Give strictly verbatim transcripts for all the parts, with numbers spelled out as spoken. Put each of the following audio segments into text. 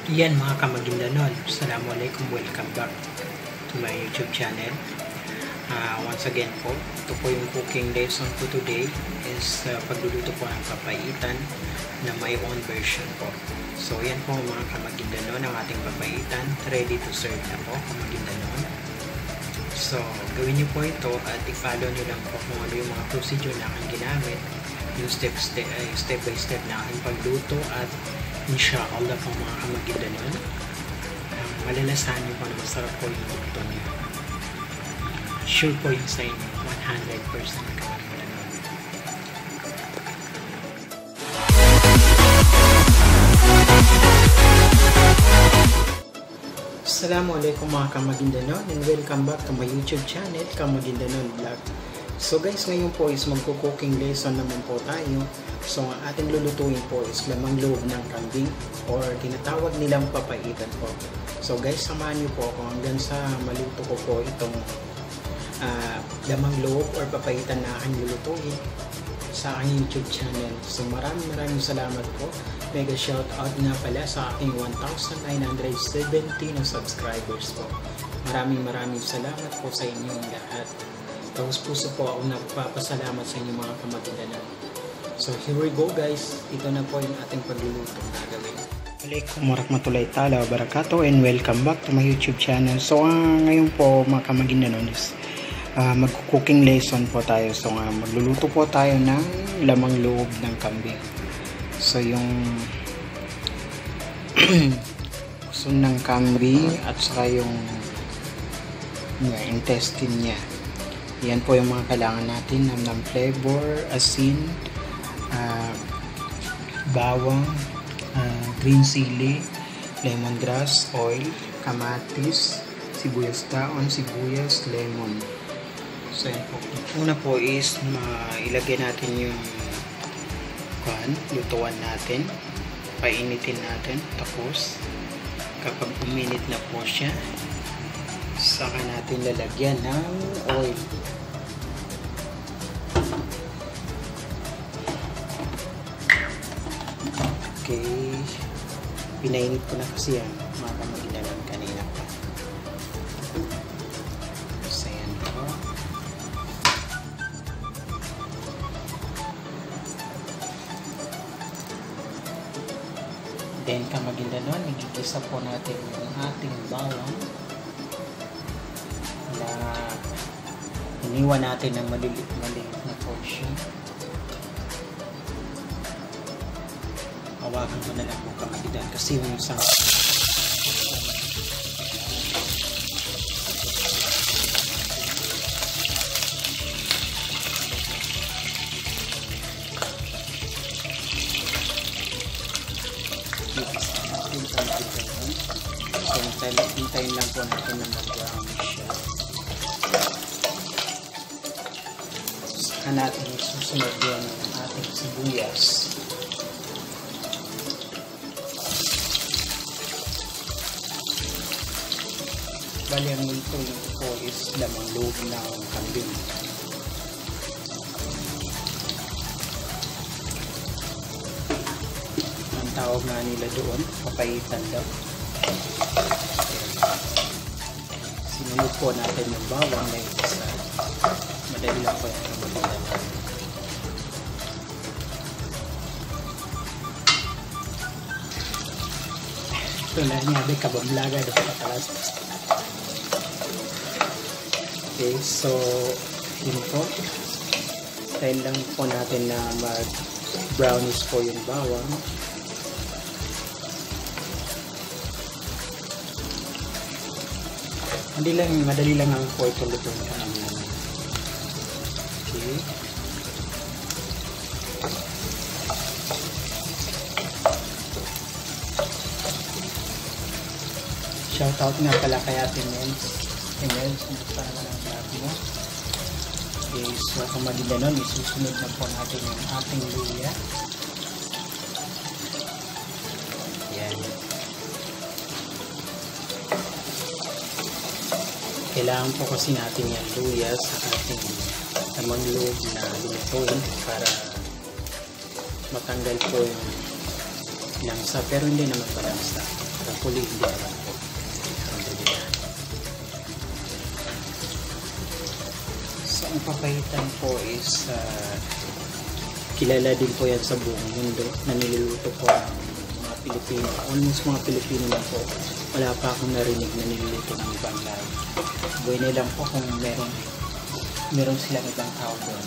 Yan mga Kamaguindanon, Assalamualaikum, welcome back to my YouTube channel. Uh, once again po, ito po yung cooking lesson po today is uh, pagluluto po ng papaitan na may own version po. So yan po mga Kamaguindanon, ang ating papaitan, ready to serve na po Kamaguindanon. So gawin niyo po ito at i-follow niyo lang po kung ano yung mga procedure na aking ginamit, yung step, step, uh, step by step na aking pagluto, at inshallah po mga Kamaguindanon, um, malalasahan niyo po na masarap po yung luto niyo. Sure po yung sa inyo, one hundred percent Kamaguindanon. Assalamualaikum mga Kamaguindanon, and welcome back to my YouTube channel, Kamaguindanon Vlog. So guys, ngayon po is magko-cooking lesson naman po tayo. So ang ating lulutuin po is lamang loob ng kambing or tinatawag nilang papaitan po. So guys, samahan niyo po ako hanggang sa maluto ko po itong uh, lamang loob or papaitan na aking lulutuin sa aking YouTube channel. So maraming maraming salamat po. Mega shout out nga pala sa aking one thousand nine hundred seventy na subscribers po. Maraming maraming salamat po sa inyong lahat. Taos puso po ako nagpapasalamat sa inyo mga Kamaguindanon. So here we go guys. Ito na po yung ating pagluluto na gagawin. Assalamualaikum warahmatullahi ta'ala wabarakatuh, and welcome back to my YouTube channel. So uh, ngayon po mga Kamaguindanon is uh, mag-cooking lesson po tayo. So uh, magluluto po tayo ng lamang loob ng kambing. So yung puso ng kambing at saka yung uh, intestine niya. Yan po yung mga kailangan natin ng, ng flavor, asin, uh, bawang, uh, green chili, lemongrass, oil, kamatis, sibuyas taon, sibuyas, lemon. So yan po. Una po is mailagay natin yung kan, lutuan natin, painitin natin, tapos kapag uminit na po siya, saka natin lalagyan ng oil. Okay, pinainit ko na kasi yan mga Kamaguindanon kanina pa. So yan po. Then Kamaguindanon, igigisa po natin yung ating bawang na iniwan natin ng maliit-maliit na portion. Hawakan ko na lang po Kamaguindanon kasi yung isang so hintayin lang po natin na mag-brown siya. Saka natin susunod din ang ating sibuyas. Bali ang luto ko is lamang loob ng kambing. Ang tawag nga nila doon, papaitan daw. Sinunod po natin yung bawang na isa. Madali lang po yung Kamaguindanon. Ito na niya, may kabamlaga doon sa talas. Okay, so yun po. Style lang po natin na mag brownish po yung bawang. Madali lang, madali lang ang po ito lutuin ka naman. Okay. Shout out nga pala kay Ate Mel. Ate Mel, sumusta na lang vlog mo. Okay, so Kamaguindanon, isusunod na po natin yung ating luya. Yan. Kailangan po kasi natin yung luya sa ating lamang loob na lulutuin para matanggal po yung langsa, pero hindi naman malangsa. hopefully hindi naman po. Alhamdulillah. So ang papaitan po is uh, kilala din po yan sa buong mundo na niluluto po ng mga Pilipino. Almost mga Pilipino na po. Wala pa akong narinig na niluluto ng ibang lahi. Buhay lang po kung meron meron silang ibang tao doon.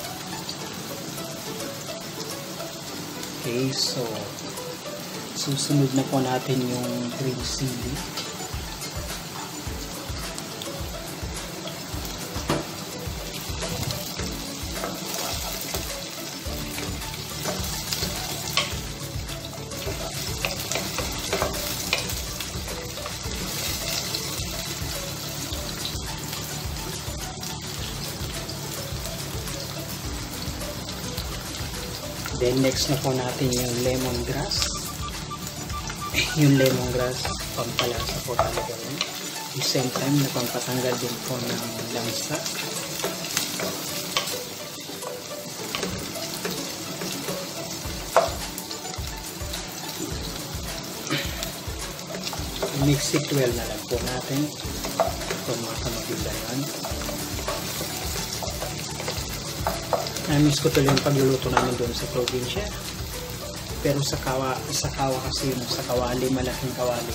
Okay, so susunod na po natin yung green chili. Then next na po natin yung lemongrass. Yung lemongrass, pampalasa po talaga yun. At the same time, na pampatanggal din po ng lansa. Mix it well na lang po natin. Ito mga kamagulayan. Na-miss ko tuloy yung pagluluto namin doon sa probinsya. Pero sa kawa, sa kawa kasi yun, sa kawali, malaking kawali.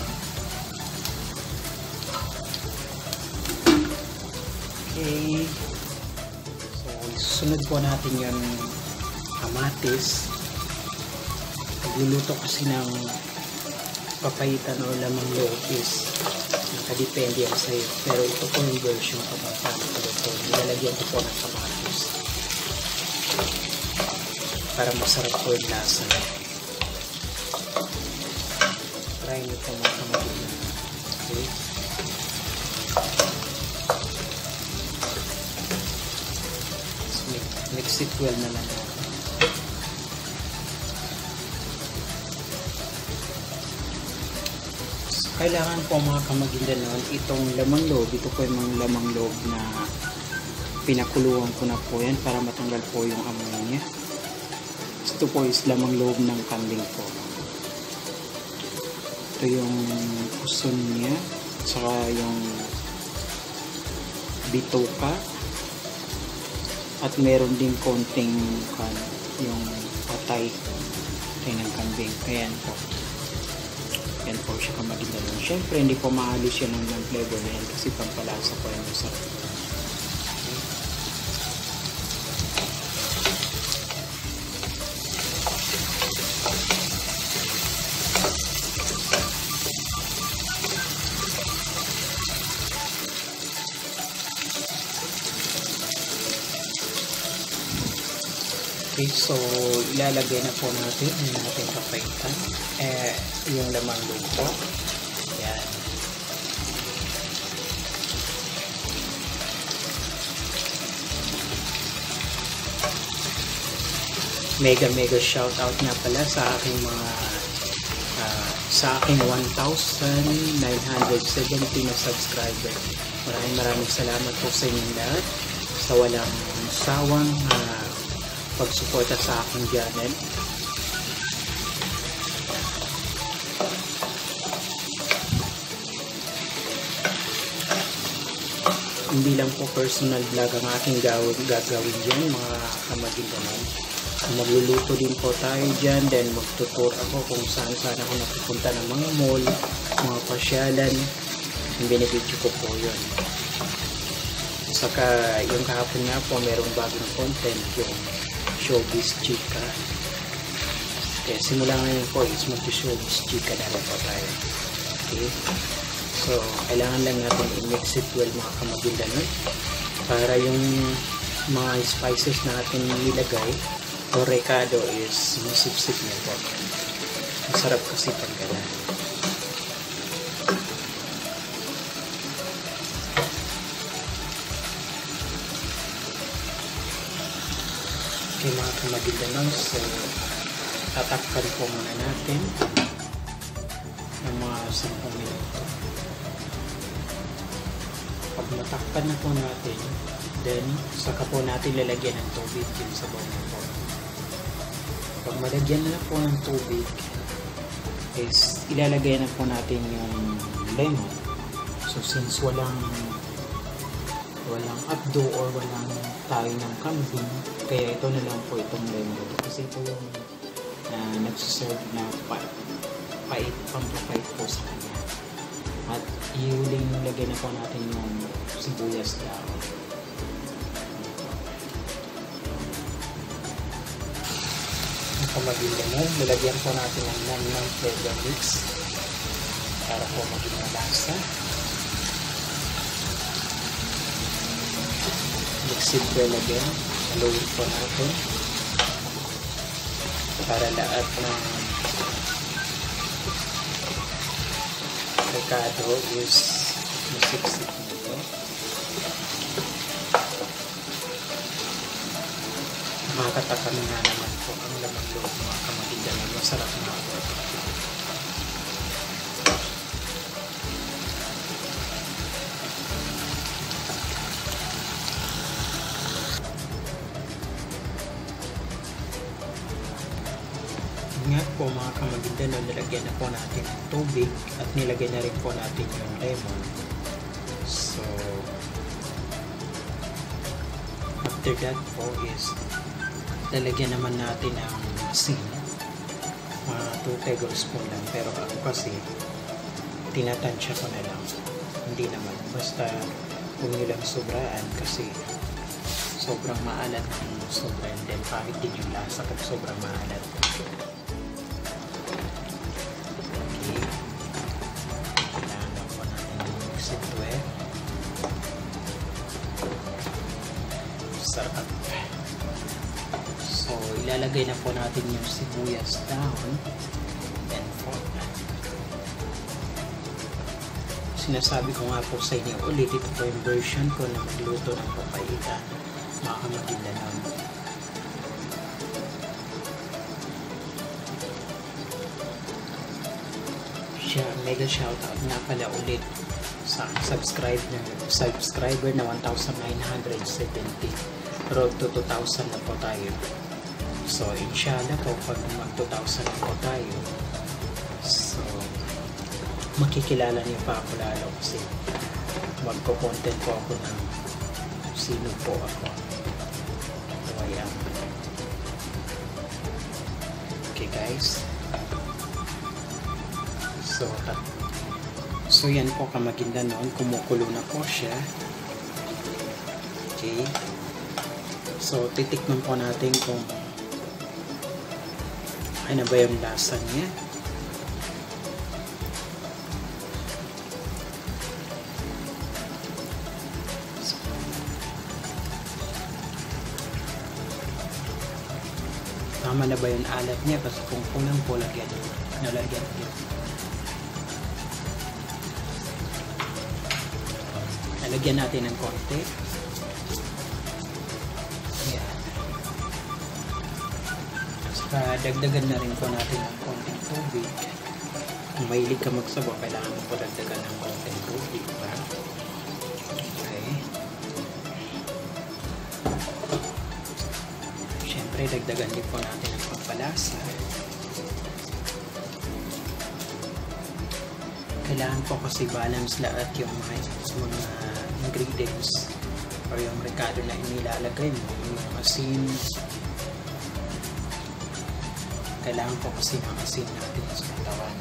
Okay. So, sunod po natin yung kamatis. Pagluluto kasi ng papaitan o lamang loob is nakadepende yan sa'yo. Pero ito po yung version ko ng paano ito. Nilalagyan ko po ng kamatis para masarap po yung lasa. Try nyo po mga kamagin. Okay. So, mix it well na lang. So, kailangan po mga kamagindanon itong lamang loob. Ito po yung mga lamang loob na pinakuluan ko na po yan para matanggal po yung amoy niya. Ito po is lamang loob ng kambing po. Ito yung puson niya, saka yung bituka, at meron din konting kan, yung patay tayo ng kambing. Ayan po. Ayan po siya kamagindalon. Siyempre hindi po maalis yan ng flavor na yan kasi pampalasa po yan sa Okay, so ilalagay na po natin yung ating papaitan. Eh, yung lamang loob po. Yan. Mega mega shout out nga pala sa aking mga uh, sa aking one thousand nine hundred seventy na subscriber. Maraming maraming salamat po sa inyong lahat sa walang sawang uh, pagsuporta sa aking channel. Hindi lang po personal vlog ang aking gawin, gagawin dyan mga kamagindanon. Magluluto din po tayo dyan, then magtutur ako kung saan saan ako napupunta ng mga mall, mga pasyalan. Yung binibidyo ko po yun. Saka yung kahapon nga po merong bagong content, yung showbiz chika. Okay, simula ngayon po is mag-showbiz chika na rin po tayo. Okay, so kailangan lang natin i-mix it well mga kamagindanon para yung mga spices natin nilagay o recado is masipsip niya po. Masarap kasi pag gano'n. Okay mga kamagindanon, so tatakpan po muna natin ng mga sampung minuto. Pag natakpan na po natin, then saka po natin lalagyan ng tubig din sa bawang po. Pag malagyan na po ng tubig, is ilalagay na po natin yung lemon. So since walang walang abdo or walang tayo ng kambing, kaya ito na lang po itong lemon. Kasi ito yung uh, nagsiserve na pa, pait, pampapait po sa kanya. At iuling lagay na po natin yung sibuyas daw. Maging lemon, lalagyan po natin ng non flavor mix para po maging malasa. Mix it well again, haluin po natin para lahat ng recado is masiksik nito. Makakatakam nga naman po ang lamang loob mga kamag-Indanon. Masarap na po. Nga po mga kamag-Indanon, nilagyan na po natin ng tubig at nilagyan na rin po natin yung lemon. So after that po is lalagyan naman natin ang asin, mga two tablespoon lang, pero ako kasi tinatansya ko na lang, hindi naman, basta huwag nyo lang sobraan kasi sobrang maalat ang sobra, and then pangit din yung lasa pag sobrang maalat. Okay, kailangan po natin yung mix it well. Sarap. So, ilalagay na po natin yung sibuyas down. And for sinasabi ko nga po sa inyo ulit, ito po yung version ko na magluto ng papaitan, mga kamag-Indanon. Siya, mega shoutout nga pala ulit sa subscribe na, subscriber na one thousand nine hundred seventy. Road to two thousand na po tayo. So, inshallah po, pag mag two thousand na po tayo, so, makikilala niyo pa ako lalo kasi magko-content po ako ng sino po ako. So, ayan. Okay, guys. So, so yan po kamag-Indanon, kumukulo na po siya. Okay. So, titikman po natin kung ano ba yung lasa niya. So, tama na ba yung alat niya? Kasi kung kulang po, lagyan nalagyan niya. Nalagyan natin ng konti. Uh, dagdagan na rin po natin ng konting tubig. Kung mahilig ka magsabaw, kailangan mo po dagdagan ng konting tubig, diba? Okay. Siyempre, dagdagan din po natin ang pampalasa. Kailangan po kasi balance lahat yung mga, mga ingredients or yung recado na inilalagay mo, yung asin. Kailangan po kasi ng asin natin sa katawan.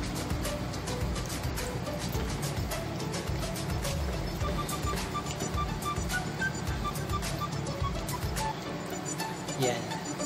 Yan.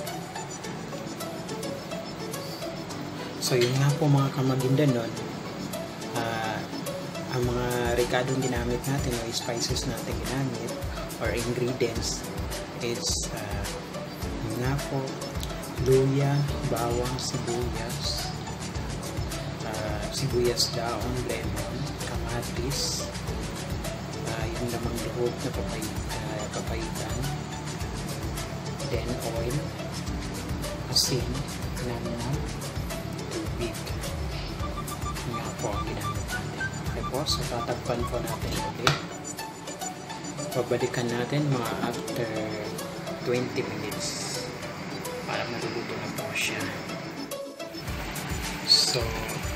So, yun nga po mga kamag-Indanon. Uh, ang mga recadong ginamit natin o spices natin ginamit or ingredients is uh, yun nga po, luya, bawang, sibuyas, uh, sibuyas daon, lemon, kamatis, uh, yung lamang loob na papay, uh, papaitan, then oil, asin, naman, tubig. Yun nga po ang ginamit natin. Okay po, so tatakpan po natin ulit. Babalikan natin mga after twenty minutes para maluluto na po siya. So,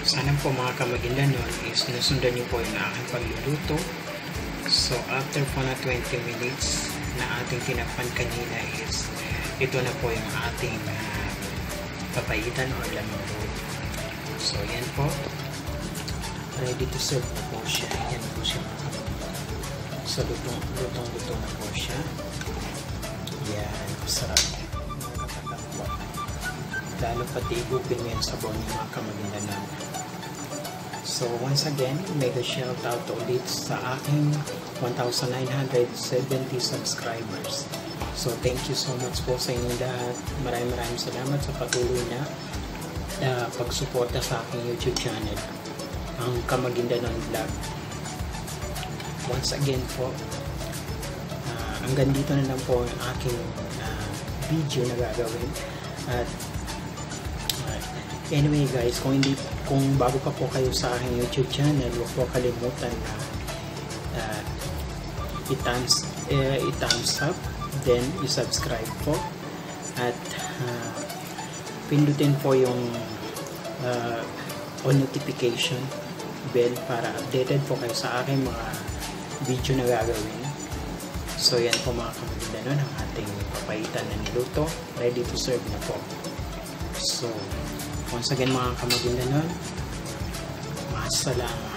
Sana po mga kamagindanon is nasundan niyo po yung aking pagluluto. So after po na twenty minutes na ating tinakpan kanina is ito na po yung ating uh, papaitan or lamang. So yan po, ready to serve na po siya. Yan po siya mga kamagindanon. So lutong lutong luto na po siya. Yan, sarap. Nakakatakwa. Lalo pati igupin mo yung sabaw niya mga kamagindanon. So once again, mega shout out ulit sa aking one thousand nine hundred seventy subscribers. So thank you so much po sa inyong lahat. Maraming maraming salamat sa patuloy na uh, pagsuporta sa aking YouTube channel, ang Kamagindanon Vlog. Once again po, uh, hanggang dito na lang po ang aking uh, video na gagawin. At uh, anyway guys, kung hindi kung bago pa po kayo sa aking YouTube channel, huwag po kalimutan na uh, i-thumbs, uh, i-thumbs up, then i-subscribe po, at uh, pindutin po yung uh, on notification bell para updated po kayo sa aking mga video na gagawin. So yan po mga kamagindanon, ang ating papaitan na niluto, ready to serve na po. So once again mga kamagindanon, maasalamat.